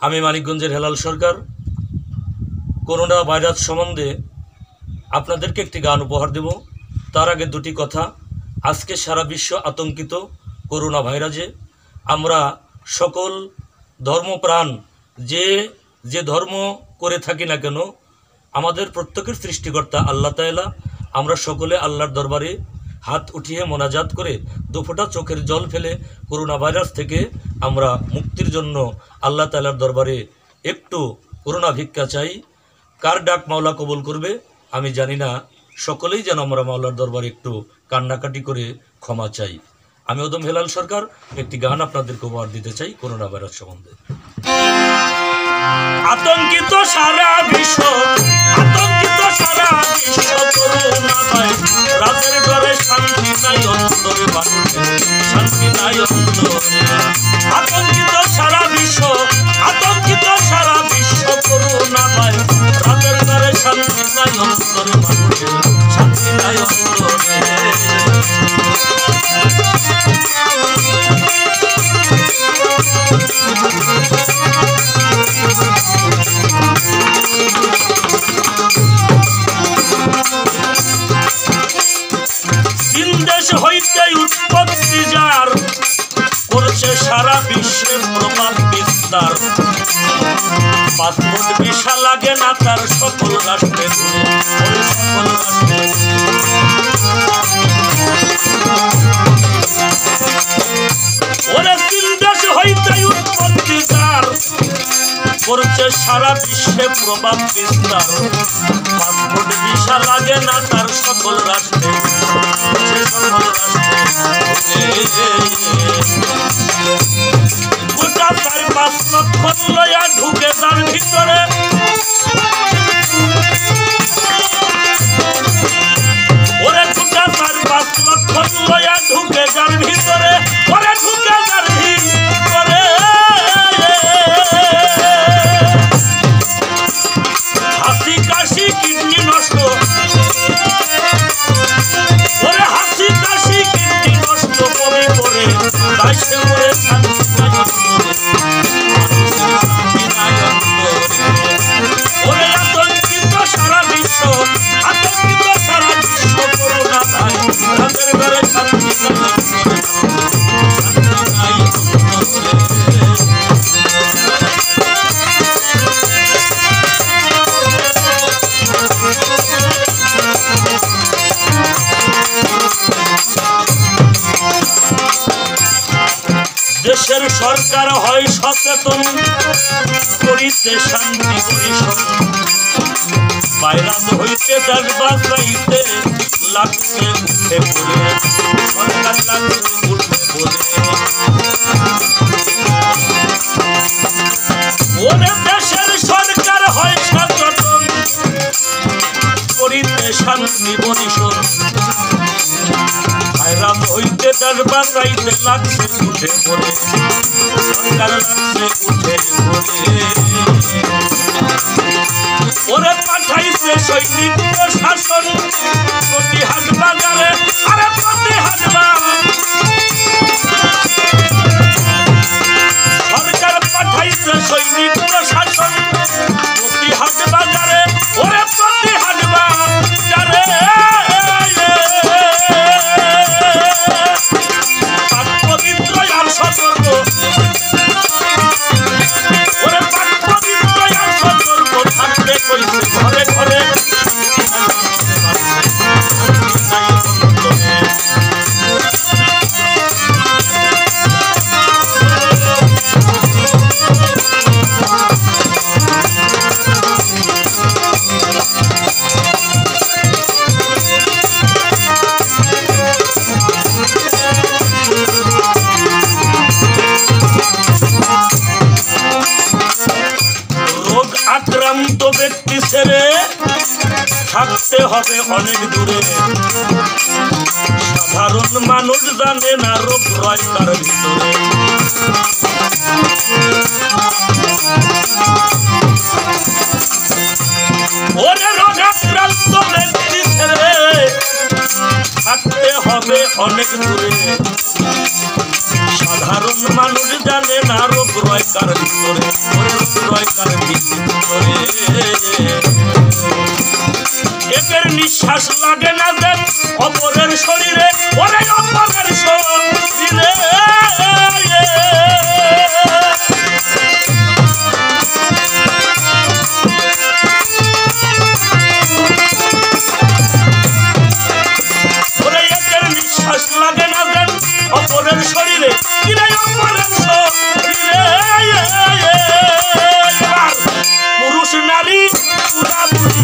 আমি মানিকগঞ্জের হেলাল সরকার corona virus সম্বন্ধে আপনাদেরকে একটি গান উপহার দেব। তার আগে দুটি কথা। আজকে সারা বিশ্ব আতঙ্কিত করোনা ভাইরাসে। আমরা সকল ধর্মপ্রাণ যে ধর্ম করে থাকি না কেন, আমাদের প্রত্যেকের সৃষ্টিকর্তা আল্লাহ তাআলা। আমরা সকলে আল্লাহর দরবারে হাত উঠিয়ে মোনাজাত করে দুফোঁটা চোখের জল ফেলে করোনা ভাইরাস থেকে আমরা মুক্তির জন্য আল্লাহ তাআলার দরবারে একটু করোনা ভিক্ষা চাই। কার ডাক মাওলা কবুল করবে আমি জানি না, সকলেই যেন আমরা মাওলার দরবারে একটু কান্নাকাটি করে ক্ষমা চাই। আমি ওদম হেলাল সরকার একটি গান আপনাদেরকে উপহার দিতে চাই করোনা ভাইরাস সম্বন্ধে। আতঙ্কিত সারা বিশ্ব, আতঙ্কিত সারা বিশ্ব করোনা ভাইরাস। রাতের ঘরে শান্তি নাই অন্তরে, শান্তি নাই অন্তরে। আতঙ্কিত সারা বিশ্ব, আতঙ্কিত সারা বিশ্ব করোনা ভাইরাস। রাতের ঘরে শান্তি নাই অন্তরে, শান্তি নাই অন্তরে। দেশ হইতে উৎপত্তি যার, করছে সারা বিশ্বের প্রভাব বিস্তার। পাসপোর্ট ভিসা লাগে না তার, সকল রাষ্ট্রে ঘুরে, ওই সকল রাষ্ট্রে। ওরে তিন দেশ হইতে উৎপত্তি যার, করছে সারা বিশ্বে প্রভাব বিস্তার। পাসপোর্ট ভিসা লাগে না তার, সকল রাষ্ট্রে, সকল রাষ্ট্রে। গোটা 4-5 লক্ষ লয়া ঢুকে তার ভিতরে। ওরে গোটা 4-5 লক্ষ লয়া ঢুকে যার ভিতরে, ওরে ঢুকে যার ভিতরে। হাসি কাশি কিডনি নষ্ট, ওরে হাসি কাশি কিডনি নষ্ট কবি করে, তাই সে মরে শান্তি নাই অন্তরে, শান্তি নাই অন্তরে। ওরে আতঙ্কিত সারা বিশ্ব, আতঙ্কিত সারা বিশ্ব করোনা ভাইরাস। রাতের ঘরে শান্তি নাই অন্তরে, শান্তি নাই অন্তরে। দেশের সরকার হয় সচেতন, করিতে শান্তি পরিশোধ। ভাইরাস হইতে দেশ বাঁচাইতে লাগছে উঠে পড়ে, সরকার লাগছে উঠে পড়ে। ওরে দেশের সরকার হয় সচেতন, করিতে শান্তি পরিশোধ। ভাইরাস হইতে দেশ বাঁচাইতে লাগছে উঠে পড়ে, সরকার লাগছে উঠে পড়ে। ওরে পাঠাইছে সৈনিক প্রশাসন প্রতি হাট বাজারে, আরে প্রতি হাট বাজার। সরকার পাঠাইছে সৈনিক প্রশাসন প্রতি হাট বাজারে, ওরে প্রতি হাট বাজারে। পবিত্র আর সতর্ক, ওরে পবিত্র আর সতর্ক থাকবে কইছে ঘরে ঘরে। আক্রান্ত ব্যক্তি ছেড়ে থাকতে হবে অনেক দূরে। সাধারণ মানুষ জানে না রোগ রয় তার ভিতরে। ওরে রোগ আক্রান্ত ব্যক্তি ছেড়ে থাকতে হবে অনেক দূরে। কারণ মানুষ জানে না রোগ রয় কার ভিতরে, রোগ রয় কার ভিতরে। একের নিঃশ্বাস লাগে না দেন অপরের শরীরে, ওরে অপরের শরীরে। ওরে একের নিঃশ্বাস লাগে না দেন অপরের শরীরে, কিরে অপরের শরীরে। পুরুষ নারী পুরাপুরি,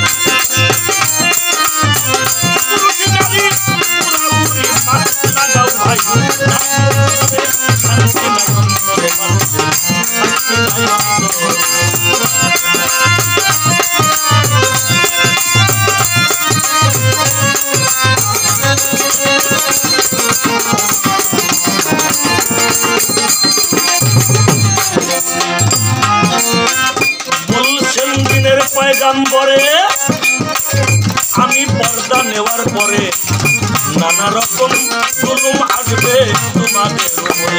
পুরুষ নারী পুরাপুরি মাছ লাগাও ভাই, শান্তি নাই অন্তরে, শান্তি নাই অন্তরে। বলছেন দিনের পয়গাম্বরে, আমি পর্দা নেওয়ার পরে নানা রকম জুলুম আসবে তোমাদের উপরে।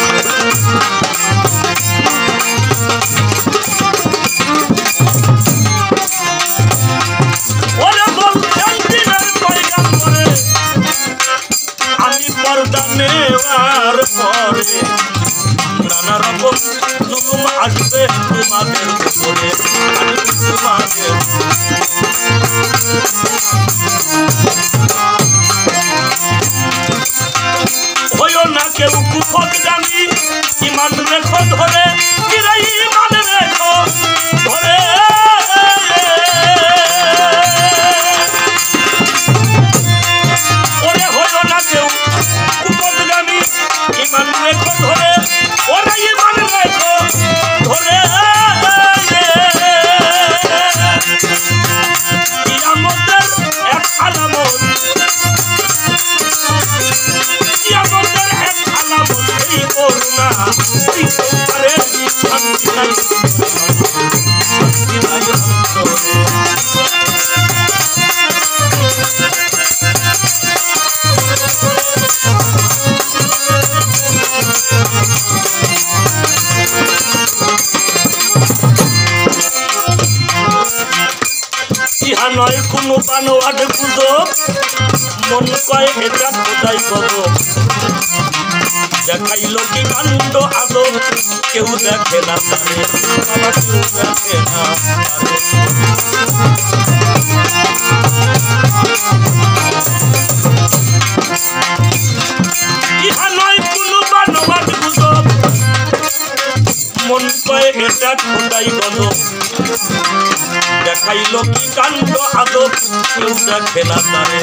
ওরে বলছেন দিনের পয়গাম্বরে, আমি পর্দা নেওয়ার পরে নানা রকম জুলুম আসবে তোমাদের উপরে, তোমাদের। হইও না কেউ কুপথগামী, ইমান রেখো ধরে, কিরে ইমান রেখো ধরে। ওরে হইও না কেউ কুপথগামী, ইমান রেখো ধরে, ওরে ইমান রেখো ধরে। কিয়ামতের এক আলামত, কিয়ামতের এক আলামত এই করুণা, এই সংসারে শান্তি নাই, শান্তি নাই অন্তরে। ইহা নয় কোনো বানোয়াট গুজব, মন কয় এটা খোদাই গজব। দেখাইল কি কাণ্ড আদব, কেউ দেখে না তারে, বাবা কেউ দেখে না তারে। ইহা নয় কোনো বানোয়াট গুজব, মন কয় এটা খোদাই গজব। দেখাইল কি কাণ্ড আদব, কেউ দেখে না তারে।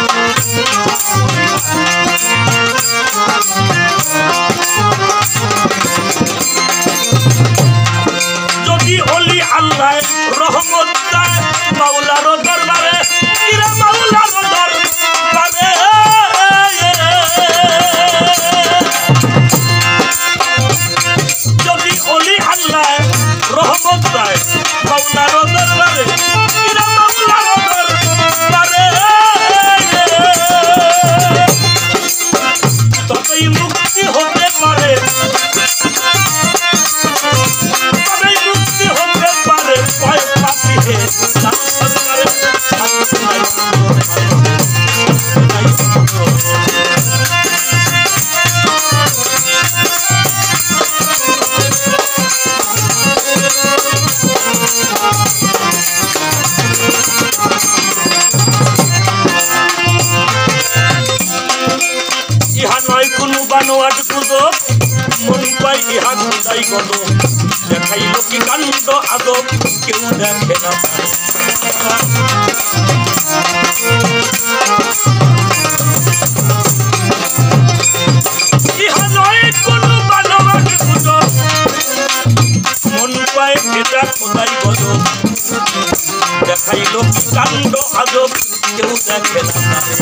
যদি অলি আল্লাহ রহমত দেয় মাওলার দরবারে, কিরে মাওলার দরবারে। যদি অলি আল্লাহ রহমত দেয় মাওলার দরবারে, কিরে মাওলার দরবারে। তবেই মুক্তি হতে পারে, তবেই মুক্তি হতে পারে। ভয় পাপিয়ে তার সরকারে শান্তি নাই ইহা নয় কোনো বানোয়াট গুজব, মন পাই ইহা খোদাই গজব। দেখাইল কি কাণ্ড আদব, কেউ দেখে না তারে। ইহা নয় কোনো বানোয়াট গুজব, মন পায় এটা খোদাই গজব। দেখাইল কি কাণ্ড আদব, কেউ দেখে না তারে।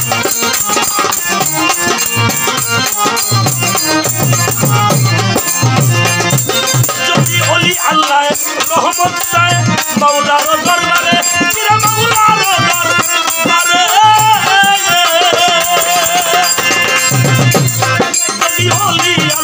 যদি অলি আল্লাহ রহমত চায় মাওলার দরবারে, কিরে মাওলার দরবারে। যদি অলি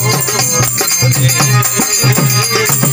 রে।